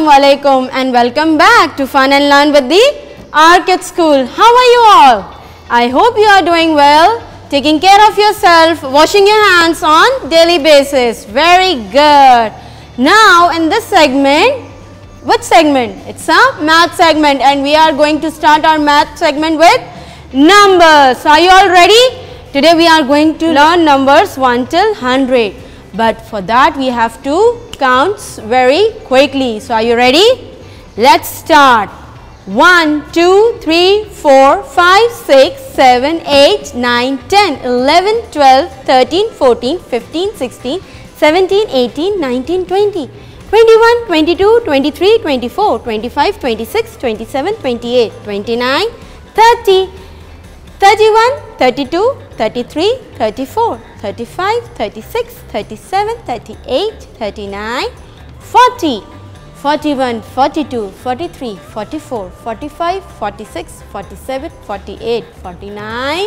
Assalamualaikum and welcome back to Fun and Learn with the Arcade School. How are you all? I hope you are doing well, taking care of yourself, washing your hands on daily basis. Very good. Now in this segment, which segment? It's a math segment and we are going to start our math segment with numbers. Are you all ready? Today we are going to learn numbers 1 till 100. But for that we have to count very quickly. So are you ready? Let's start. 1, 2, 3, 4, 5, 6, 7, 8, 9, 10, 11, 12, 13, 14, 15, 16, 17, 18, 19, 20, 21, 22, 23, 24, 25, 26, 27, 28, 29, 30, 31, 32, 33, 34, 35, 36, 37, 38, 39, 40, 41, 42, 43, 44, 45, 46, 47, 48, 49,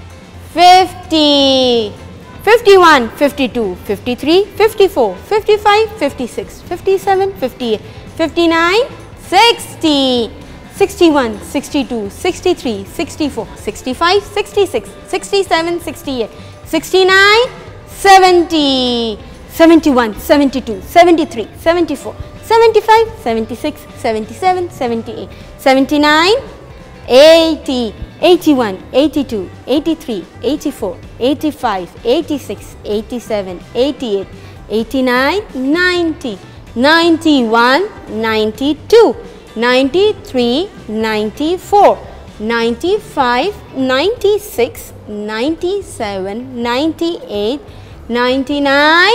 50, 51, 52, 53, 54, 55, 56, 57, 58, 59, 60, 61, 62, 63, 64, 65, 66, 67, 68, 69, 70, 71, 72, 73, 74, 75, 76, 77, 78, 79, 80, 81, 82, 83, 84, 85, 86, 87, 88, 89, 90, 91, 92, 93, 94, 95, 96, 97, 98, 99,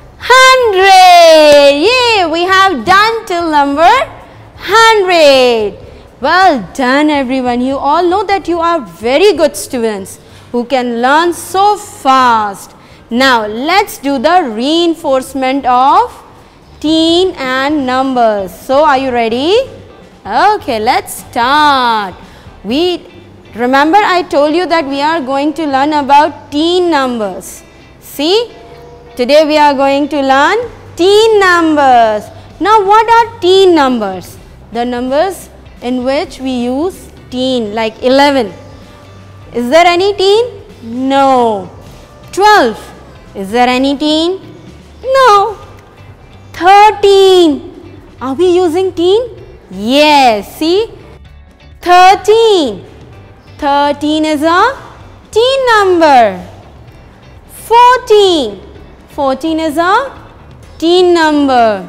100. Yay! We have done till number 100. Well done everyone. You all know that you are very good students who can learn so fast. Now let's do the reinforcement of teen and numbers. So are you ready? Okay, let's start. Remember I told you that we are going to learn about teen numbers. See, today we are going to learn teen numbers. Now what are teen numbers? The numbers in which we use teen, like 11. Is there any teen? No. 12. Is there any teen? No. 13. Are we using teen? Yes. See, 13. 13 is a teen number. 14. 14 is a teen number.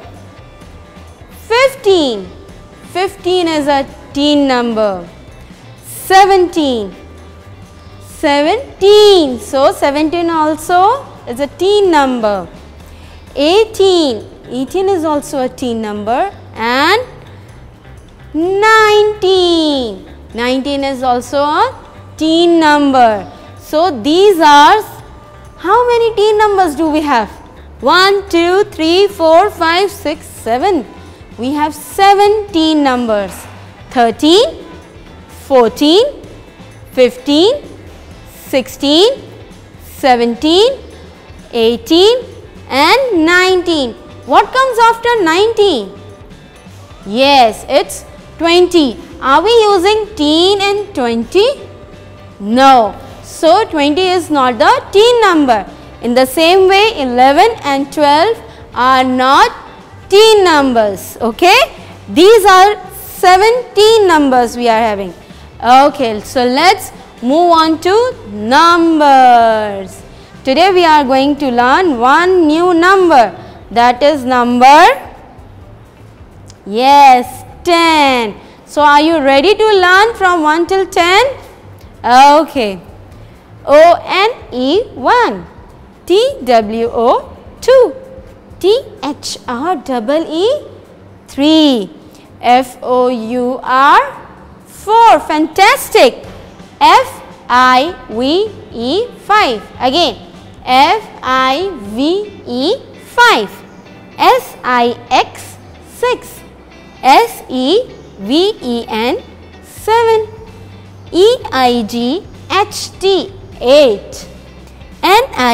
15. 15 is a teen number. 17. 17. So 17 also is a teen number. 18. 18 is also a teen number. And 19. 19 is also a teen number. So these are, how many teen numbers do we have? 1, 2, 3, 4, 5, 6, 7. We have 7 teen numbers. 13, 14, 15, 16, 17, 18 and 19. What comes after 19? Yes, it's 20. Are we using teen in 20? No. So 20 is not the teen number. In the same way 11 and 12 are not teen numbers. Okay. These are 17 numbers we are having. Okay. So let's move on to numbers. Today we are going to learn one new number. That is number, yes, 10. So are you ready to learn from 1 till 10? Okay. O-N-E 1, T-W-O 2, T-H-R-E-E 3, F-O-U-R 4, fantastic, F-I-V-E 5, again, F-I-V-E 5, S-I-X 6, S-E-V-E-N 7, E-I-G-H-T 8,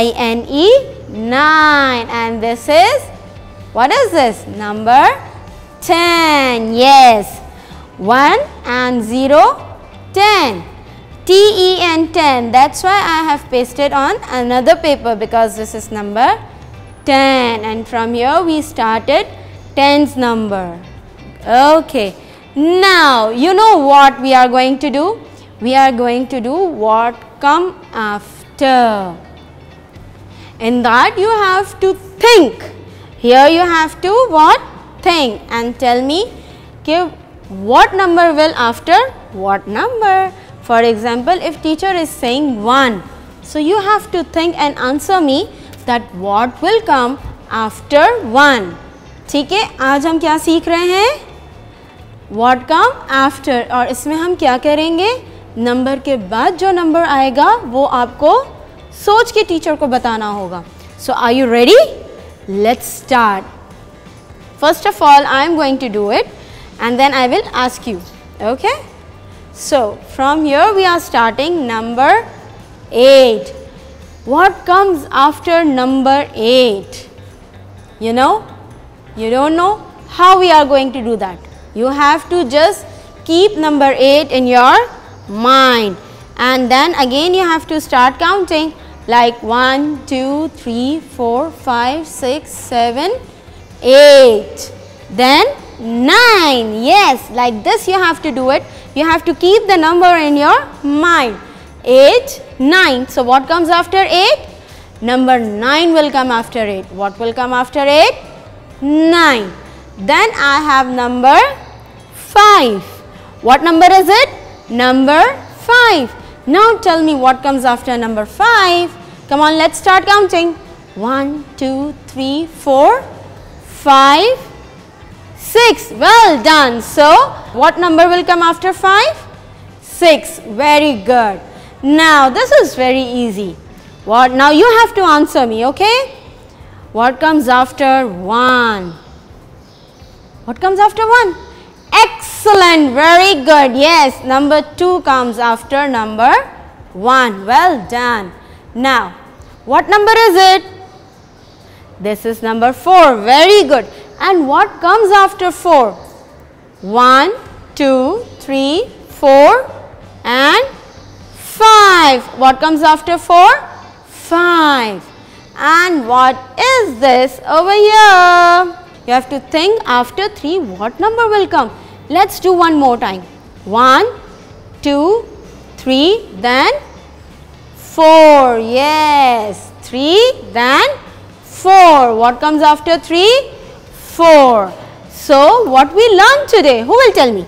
N-I-N-E 9, and this is, what is this? Number 10. Yes. 1 and 0, 10. TEN 10. That's why I have pasted on another paper, because this is number 10, and from here we started tens number. Okay. Now you know what we are going to do? We are going to do what come after. In that you have to think. Here you have to what? Think and tell me what number will after what number. For example, if teacher is saying 1, so you have to think and answer me that what will come after 1. ठीक है, आज हम क्या सीख रहे हैं? What come after. और इसमें हम क्या करेंगे? नंबर के बाद जो नंबर आएगा वो आपको सोच के टीचर को बताना होगा. So are you ready? Let's start. First of all, I am going to do it and then I will ask you. Okay? So from here we are starting number 8. What comes after number 8? You know? You don't know? How we are going to do that? You have to just keep number 8 in your mind, and then again you have to start counting like 1, 2, 3, 4, 5, 6, 7, 8. Then 9. Yes, like this you have to do it. You have to keep the number in your mind. 8, 9. So what comes after 8? Number 9 will come after 8. What will come after 8? 9. Then I have number 5. What number is it? Number 5. Now tell me what comes after number 5. Come on, let's start counting. 1, 2, 3, 4, 5, 6. Well done. So what number will come after 5? 6. Very good. Now this is very easy. What? Now you have to answer me, okay? What comes after 1? What comes after 1? Excellent. Very good. Yes, number 2 comes after number 1. Well done. Now, what number is it? This is number 4. Very good. And what comes after 4? 1, 2, 3, 4 and 5. What comes after 4? 5. And what is this over here? You have to think after 3 what number will come. Let's do one more time. 1, 2, 3, then 4. Yes, 3, then 4. What comes after 3? 4. So what we learned today? Who will tell me?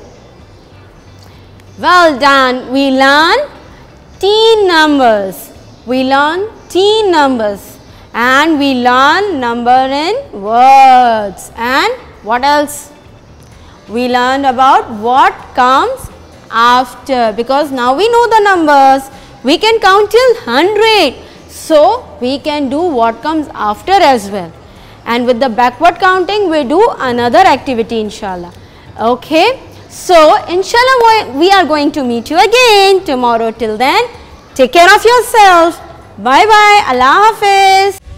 Well done. We learned teen numbers. We learned teen numbers. And we learn number in words. And what else? We learned about what comes after, because now we know the numbers. We can count till 100. So we can do what comes after as well. And with the backward counting we do another activity, inshallah. Okay. So inshallah we are going to meet you again tomorrow. Till then, take care of yourself. Bye bye. Allah Hafiz.